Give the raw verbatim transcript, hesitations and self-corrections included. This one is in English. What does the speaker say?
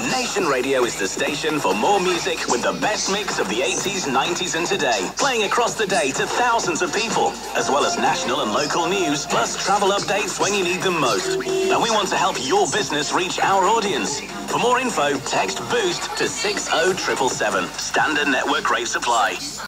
Nation Radio is the station for more music with the best mix of the eighties, nineties and today. Playing across the day to thousands of people, as well as national and local news, plus travel updates when you need them most. And we want to help your business reach our audience. For more info, text BOOST to six oh seven seven seven. Standard network rate supply.